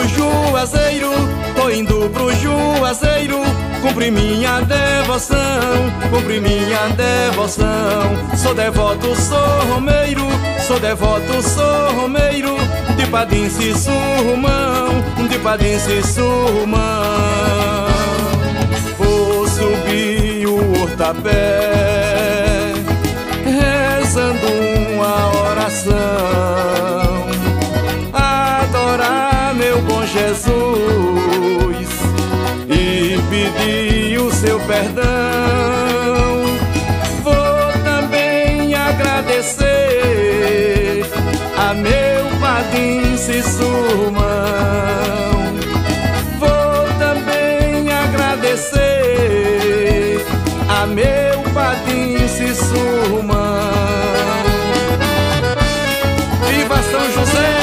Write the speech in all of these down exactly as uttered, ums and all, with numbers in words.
pro Juazeiro, tô indo pro Juazeiro, cumprir minha devoção, cumprir minha devoção. Sou devoto, sou romeiro, sou devoto, sou romeiro, de Padim Cissumão, de Padim Cissumão. Vou subir o Hortapé, rezando uma oração, adorar meu bom Jesus e pedir o seu perdão. Vou também agradecer a meu Padim Cissumão. Vou também agradecer a meu Padim Cissumão. Viva São José!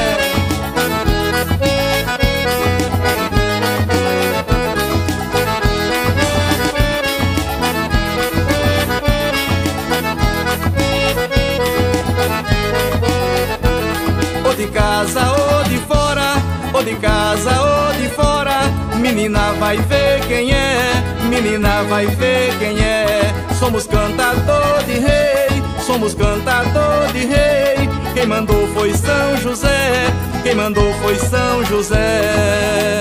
De casa ou de fora, ou de casa ou de fora, menina vai ver quem é, menina vai ver quem é. Somos cantador de rei, somos cantador de rei. Quem mandou foi São José, quem mandou foi São José.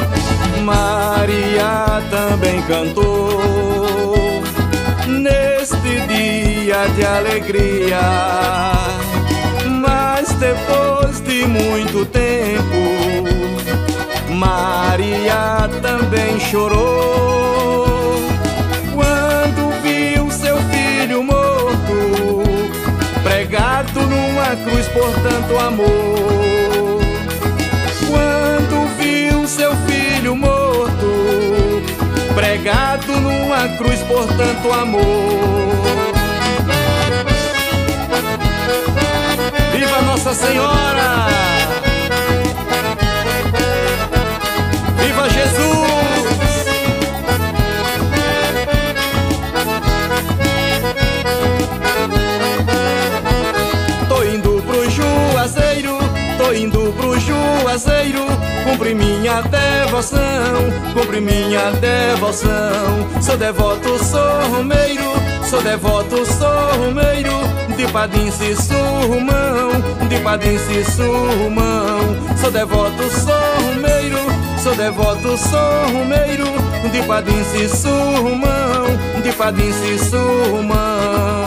Maria também cantou neste dia de alegria, mas depois de muito tempo, Maria também chorou quando viu seu filho morto, pregado numa cruz por tanto amor. Quando viu seu filho morto, pregado numa cruz por tanto amor. Viva Nossa Senhora! Viva Jesus! Tô indo pro Juazeiro, tô indo pro Juazeiro, cumprir minha devoção, cumprir minha devoção. Sou devoto, sou romeiro, sou devoto, sou romeiro, de Padim Cissumão, de Padim Cissumão. Sou devoto, sou romeiro, sou devoto, sou romeiro, de Padim Cissumão, de Padim Cissumão.